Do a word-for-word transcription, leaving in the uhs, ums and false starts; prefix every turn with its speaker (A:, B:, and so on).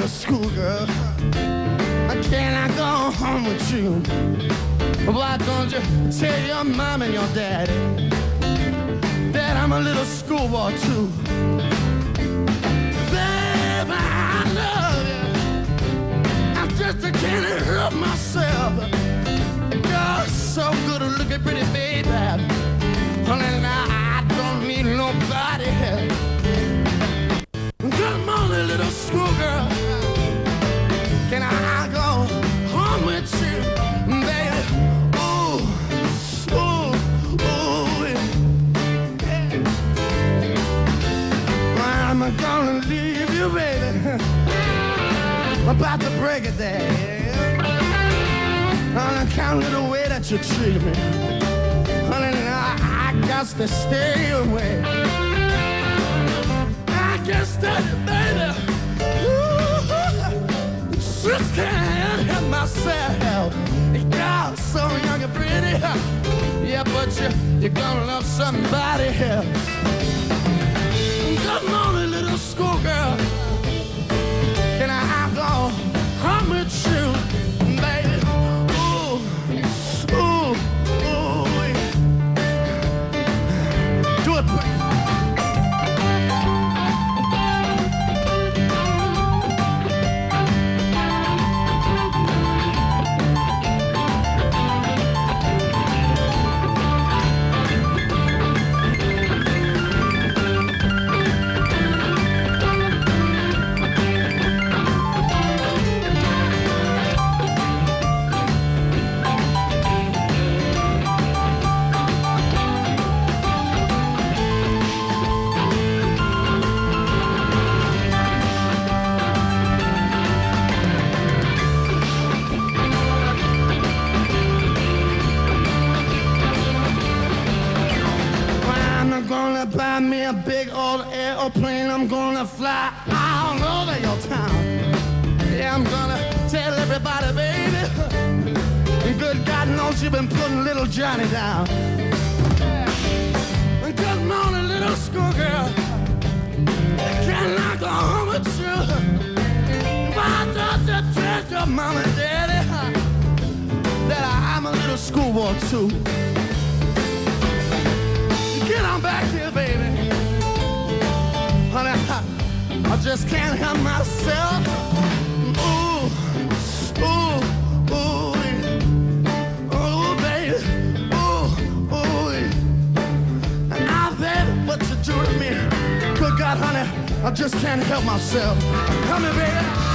A: little schoolgirl. Can I go home with you? Why don't you tell your mom and your daddy that I'm a little schoolboy too? Baby, I love you. I just can't help myself. You're so good at looking pretty, baby. Honey, now I don't need nobody else. Come on, little schoolgirl. Can I go home with you, baby? Ooh, ooh, ooh, yeah. I'm gonna leave you, baby. I'm about to break it there. On account of the way that you treat me. Honey, now I got to stay away. I guess that, baby. Just can't help myself. You're so young and pretty. Yeah, but you, you're gonna love somebody else. Come on, little schoolgirl. Can I go home with you, baby? Ooh, ooh, ooh. Do it, please. Buy me a big old airplane. I'm gonna fly all over your town. Yeah, I'm gonna tell everybody, baby. Good God knows you've been putting little Johnny down. Yeah. Come on, a little schoolgirl. Can I go home with you? Why don't you tell your mom and daddy that I'm a little schoolboy too? Get on back here, baby. Honey, I, I just can't help myself. Ooh, ooh, ooh, ooh, baby. Ooh, ooh. Now, baby, what you do to me? Good God, honey, I just can't help myself. Come here, baby.